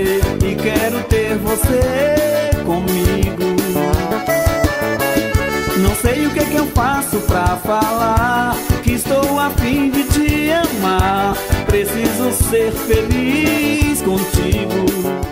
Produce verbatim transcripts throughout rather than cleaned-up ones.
você e quero ter você comigo. Não sei o que que eu faço pra falar que estou a fim de te amar. Preciso ser feliz contigo.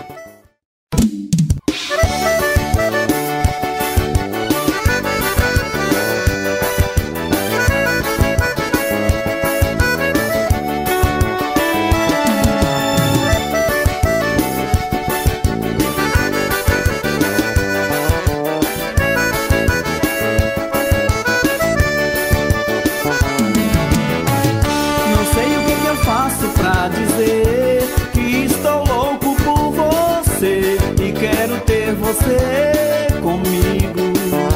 Você comigo.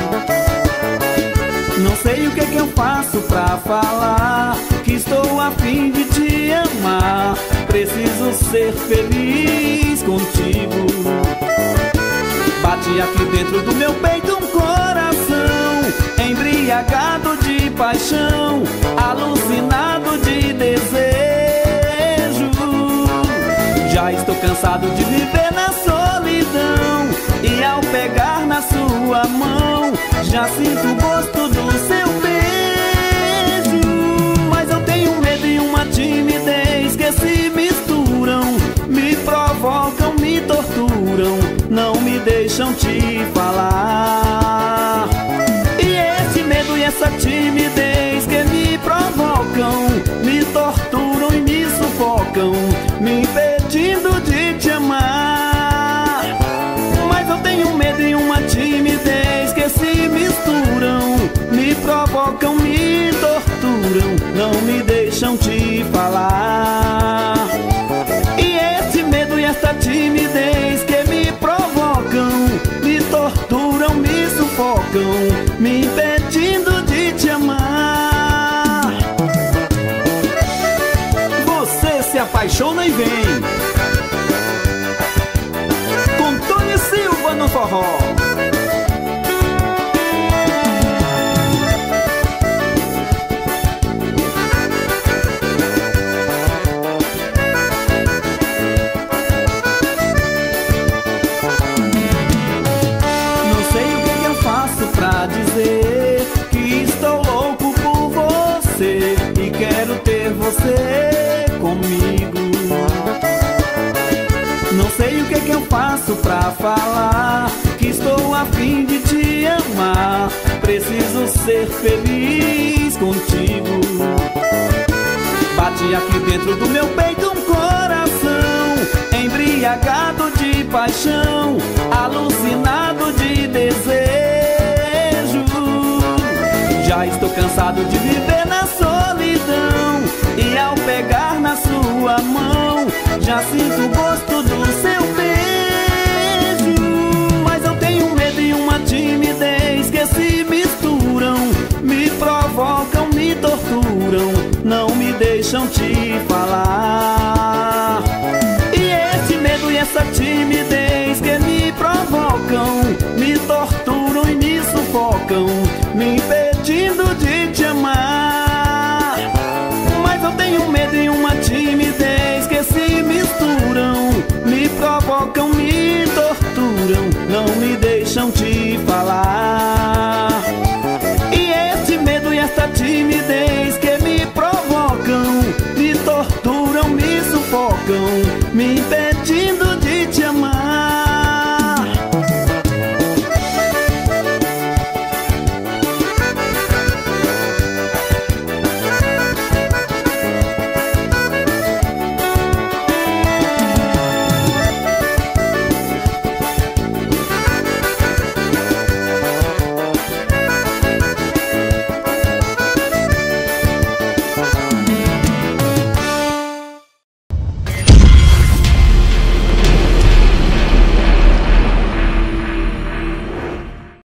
Não sei o que que eu faço pra falar que estou a fim de te amar. Preciso ser feliz contigo. Bate aqui dentro do meu peito um coração embriagado de paixão, alucinado de desejo. Já estou cansado de viver na solidão e ao pegar na sua mão já sinto o gosto do seu beijo. Mas eu tenho medo e uma timidez que se misturam, me provocam, me torturam, não me deixam te falar. E esse medo e essa timidez que me provocam, me torturam e me sufocam, me impedindo de te amar. Mas eu tenho medo e uma timidez que se misturam, me provocam, me torturam, não me deixam te falar. E esse medo e essa timidez que me provocam, me torturam, me sufocam, me impedindo de te amar. Você se apaixona e vem com Tony Silva no forró. Não sei o que eu faço pra dizer que estou louco por você e quero ter você comigo. Não sei o que que eu faço pra falar que estou a fim de te amar. Preciso ser feliz contigo. Bate aqui dentro do meu peito um coração embriagado de paixão, alucinado de desejo. Já estou cansado de viver na solidão e ao pegar na sua mão já sinto o gosto do seu beijo. Mas eu tenho medo e uma timidez que se misturam, me provocam, me torturam, não me deixam te falar. E esse medo e essa timidez que me provocam, me torturam e me sufocam,